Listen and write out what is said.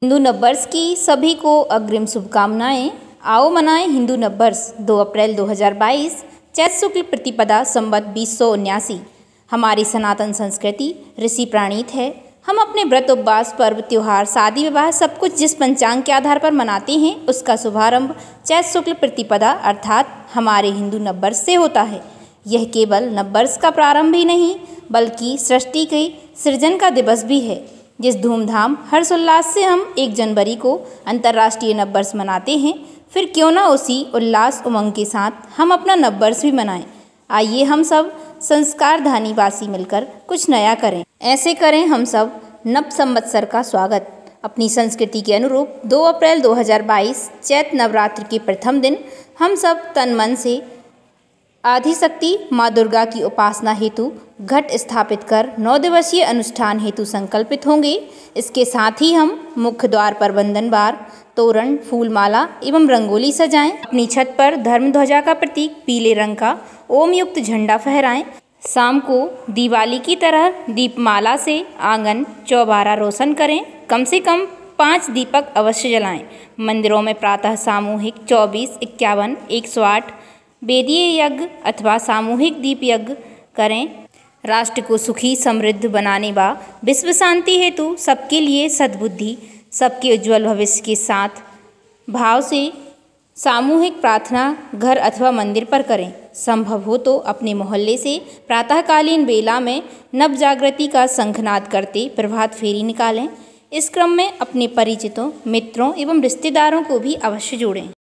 हिंदू नववर्ष की सभी को अग्रिम शुभकामनाएं। आओ मनाएं हिंदू नववर्ष 2 अप्रैल 2022 चैत शुक्ल प्रतिपदा संवत 2079। हमारी सनातन संस्कृति ऋषि प्राणीत है। हम अपने व्रत उपवास पर्व त्योहार शादी विवाह सब कुछ जिस पंचांग के आधार पर मनाते हैं उसका शुभारंभ चैत शुक्ल प्रतिपदा अर्थात हमारे हिंदू नववर्ष से होता है। यह केवल नववर्ष का प्रारंभ ही नहीं बल्कि सृष्टि के सृजन का दिवस भी है। जिस धूमधाम हर्षोल्लास से हम 1 जनवरी को अंतर्राष्ट्रीय नववर्ष मनाते हैं, फिर क्यों ना उसी उल्लास उमंग के साथ हम अपना नववर्ष भी मनाएं। आइए हम सब संस्कारधानी वासी मिलकर कुछ नया करें। ऐसे करें हम सब नव संवत्सर का स्वागत। अपनी संस्कृति के अनुरूप 2 अप्रैल 2022 चैत नवरात्र के प्रथम दिन हम सब तन मन से आदिशक्ति माँ दुर्गा की उपासना हेतु घट स्थापित कर 9 दिवसीय अनुष्ठान हेतु संकल्पित होंगे। इसके साथ ही हम मुख्य द्वार पर बंधनवार तोरण फूलमाला एवं रंगोली सजाएं। अपनी छत पर धर्म ध्वजा का प्रतीक पीले रंग का ओम युक्त झंडा फहराएं। शाम को दिवाली की तरह दीपमाला से आंगन चौबारा रोशन करें। कम से कम 5 दीपक अवश्य जलाएं। मंदिरों में प्रातः सामूहिक 24, 51, 108 वेदीय यज्ञ अथवा सामूहिक दीप यज्ञ करें। राष्ट्र को सुखी समृद्ध बनाने व विश्व शांति हेतु सबके लिए सद्बुद्धि सबके उज्जवल भविष्य के साथ भाव से सामूहिक प्रार्थना घर अथवा मंदिर पर करें। संभव हो तो अपने मोहल्ले से प्रातःकालीन बेला में नव जागृति का शंखनाद करते प्रभात फेरी निकालें। इस क्रम में अपने परिचितों मित्रों एवं रिश्तेदारों को भी अवश्य जोड़ें।